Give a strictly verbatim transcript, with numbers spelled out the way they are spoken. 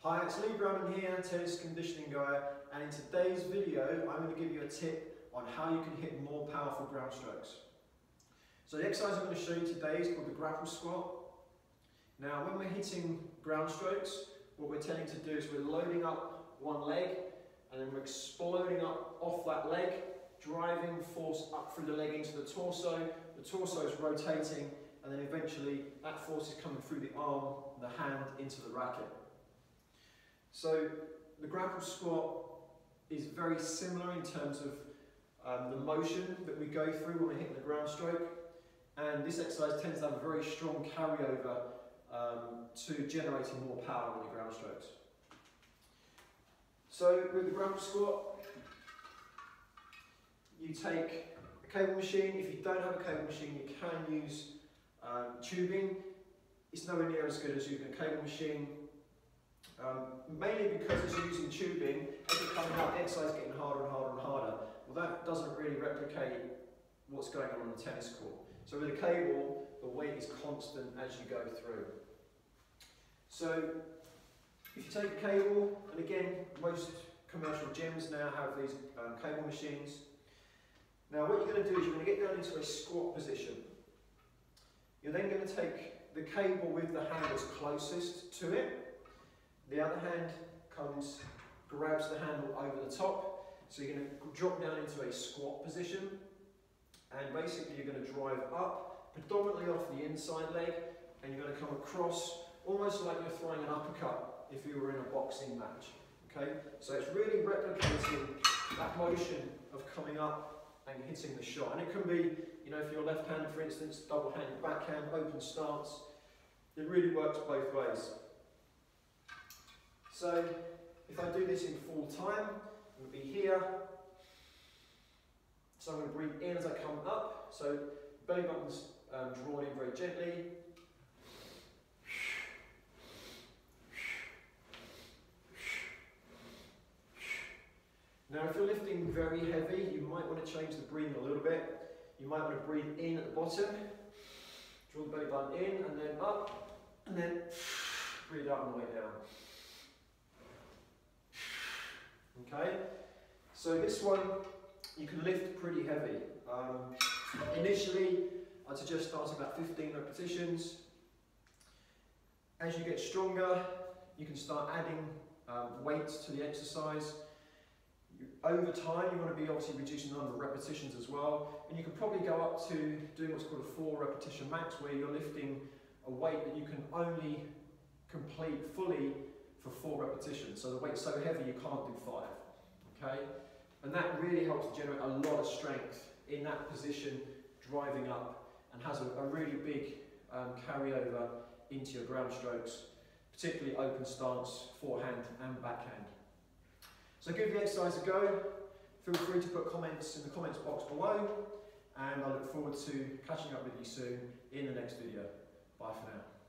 Hi, it's Lee Brown here, tennis conditioning guy, and in today's video I'm going to give you a tip on how you can hit more powerful ground strokes. So the exercise I'm going to show you today is called the grapple squat. Now when we're hitting ground strokes, what we're tending to do is we're loading up one leg and then we're exploding up off that leg, driving force up through the leg into the torso. The torso is rotating and then eventually that force is coming through the arm, the hand into the racket. So the grapple squat is very similar in terms of um, the motion that we go through when we're hitting the ground stroke, and this exercise tends to have a very strong carryover um, to generating more power in your ground strokes. So with the grapple squat, you take a cable machine. If you don't have a cable machine, you can use um, tubing. It's nowhere near as good as using a cable machine. Um, mainly because it's using tubing, as you're coming out, the exercise is getting harder and harder and harder. Well, that doesn't really replicate what's going on on the tennis court. So with a cable, the weight is constant as you go through. So if you take a cable, and again, most commercial gyms now have these um, cable machines. Now what you're going to do is you're going to get down into a squat position. You're then going to take the cable with the hand that's closest to it. The other hand comes, grabs the handle over the top, so you're going to drop down into a squat position, and basically you're going to drive up, predominantly off the inside leg, and you're going to come across, almost like you're throwing an uppercut if you were in a boxing match. Okay, so it's really replicating that motion of coming up and hitting the shot, and it can be, you know, if you're left-handed, for instance, double-handed backhand, open stance. It really works both ways. So if I do this in full time, I'm going to be here. So I'm going to breathe in as I come up. So belly button's um, drawn in very gently. Now if you're lifting very heavy, you might want to change the breathing a little bit. You might want to breathe in at the bottom, draw the belly button in and then up, and then breathe out on the way down. Okay, so this one you can lift pretty heavy. Um, initially, I'd suggest starting about fifteen repetitions. As you get stronger, you can start adding um, weights to the exercise. You, over time, you want to be obviously reducing the number of repetitions as well, and you can probably go up to doing what's called a four repetition max, where you're lifting a weight that you can only complete fully for four repetitions. So the weight's so heavy you can't do five. Okay? And that really helps to generate a lot of strength in that position, driving up, and has a, a really big um, carryover into your ground strokes, particularly open stance, forehand and backhand. So give the exercise a go. Feel free to put comments in the comments box below, and I look forward to catching up with you soon in the next video. Bye for now.